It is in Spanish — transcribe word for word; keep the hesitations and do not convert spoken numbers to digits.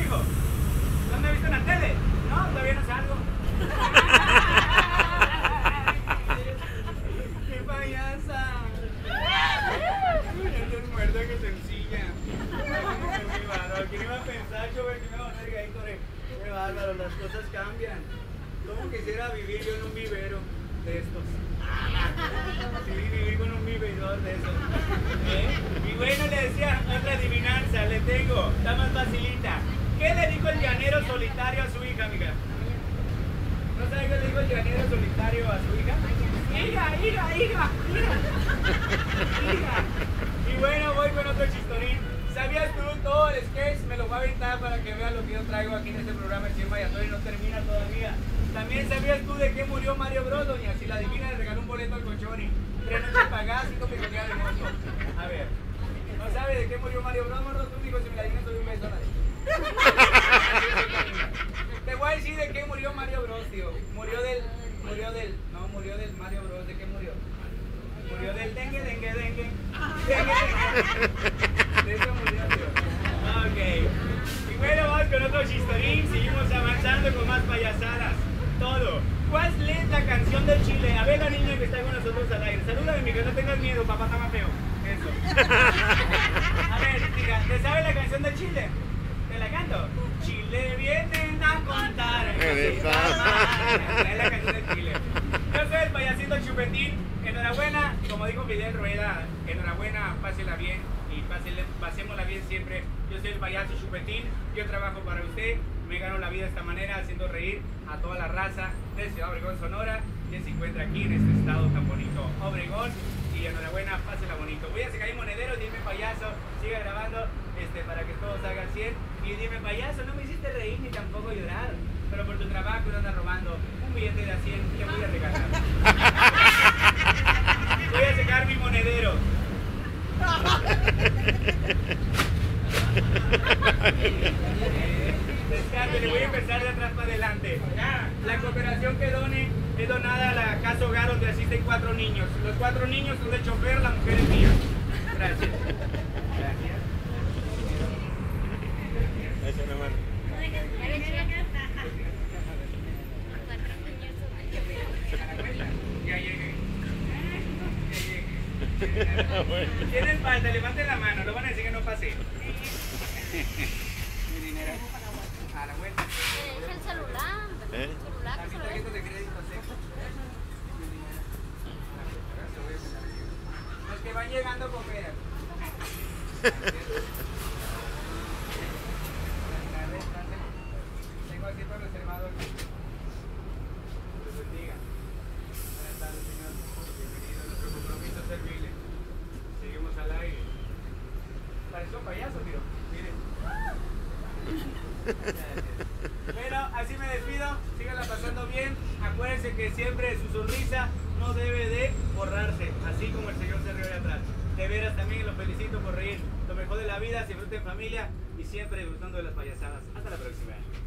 hijo? ¿No me he visto en la tele? No, todavía no salgo. ¡Qué payasa! Estos muertos que sencilla. Qué bárbaro. ¿Quién iba a pensar, Chover, que me iba a poner Gatorade? Qué bárbaro, las cosas cambian. ¿Cómo quisiera vivir yo en un vivero de estos? Sí, vivir con un vividor de esos. ¿Eh? Y bueno, le decía otra adivinanza, le tengo, está más facilita. ¿Qué le dijo el llanero solitario a su hija, amiga? ¿No sabe qué le dijo el llanero solitario a su hija? Hija, hija, hija, hija. Hija. Y bueno, voy con otro chistorín. ¿Sabías tú todo el sketch? Me lo voy a aventar para que vean lo que yo traigo aquí en este programa en Vaya y no termina todavía. También sabías tú de qué murió Mario Bros, doña. Si la adivina le regaló un boleto al Conchoni. Tres noches pagadas, cinco picoteadas de moto. A ver. ¿No sabe de qué murió Mario Bros, morro? Tú digo, si me la adivinas, doy un beso a nadie. Te voy a decir de qué murió Mario Bros, tío. Murió del... Murió del... No, murió del Mario Bros. ¿De qué murió? Murió del dengue, dengue, dengue. Dengue, dengue. De eso murió, tío. Ok. Y bueno, vamos con otro chistorín. Seguimos avanzando con más payasadas. Todo. ¿Cuál es la canción del Chile? A ver la niña que está con nosotros al aire. Salúdame, mija, no tengas miedo, papá está más feo. Eso. A ver, diga, ¿te sabes la canción del Chile? ¿Te la canto? Chile vienen a contar. Es la canción del Chile. Yo soy el payasito Chupetín. Enhorabuena, como dijo Fidel Rueda, enhorabuena, pásela bien y pásela, pasémosla bien siempre. Yo soy el payaso Chupetín, yo trabajo para usted, me gano la vida de esta manera, haciendo reír a toda la raza de Ciudad Obregón, Sonora, que se encuentra aquí en este estado tan bonito, Obregón. Y enhorabuena, pásela bonito. Voy a sacar el monedero, dime payaso, siga grabando este, para que todo salga al cien. Y dime payaso, no me hiciste reír ni tampoco llorar, pero por tu trabajo no andas robando un billete de a cien, te voy a regalar. Voy a sacar mi monedero. Descarte, le voy a empezar de atrás para adelante. La cooperación que done es donada a la casa hogar donde asisten cuatro niños. Los cuatro niños son del chofer, la mujer es mía. Gracias. Gracias. Gracias, mi hermano. Ya llegué. ¿Tienen falta? Levanten la mano, lo van a decir que no pasé. Mi dinero. A la vuelta. Es el celular. ¿Eh? El celular. A mi tarjeta de crédito, sí. Mi dinero. Los que van llegando cooperan. Tengo aquí para reservado aquí. Dios bendiga. Buenas tardes, señor. Bienvenido a nuestro compromiso servirle. Seguimos al aire. Parece un payaso, tío. Miren. Bueno, así me despido. Síganla pasando bien. Acuérdense que siempre su sonrisa no debe de borrarse, así como el Señor se rió de atrás. De veras también los felicito por reír. Lo mejor de la vida, se disfruten en familia y siempre disfrutando de las payasadas. Hasta la próxima.